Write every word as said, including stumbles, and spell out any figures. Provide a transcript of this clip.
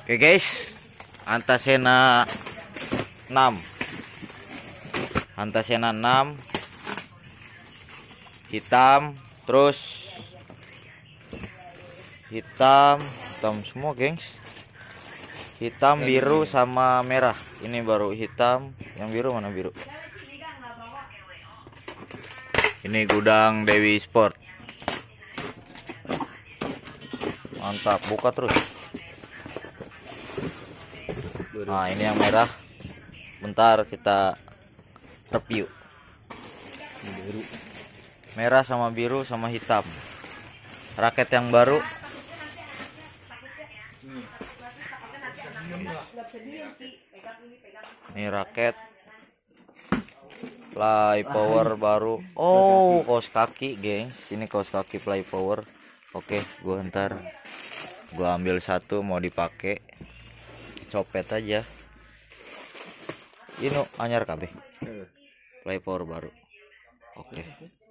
Oke guys, Antasena enam, Antasena enam hitam, terus hitam hitam semua gengs, hitam biru sama merah. Ini baru hitam, yang biru mana biru? Ini gudang Dewi Sport. Mantap, buka terus. Nah, ini yang merah. Bentar kita review. Merah sama biru sama hitam. Raket yang baru. Ini raket Play Power baru. Oh, kaos kaki, gengs. Ini kaos kaki Play Power. Oke, gua ntar gua ambil satu mau dipakai. Copet aja. Ini anyar kabeh. Play Power baru. Oke.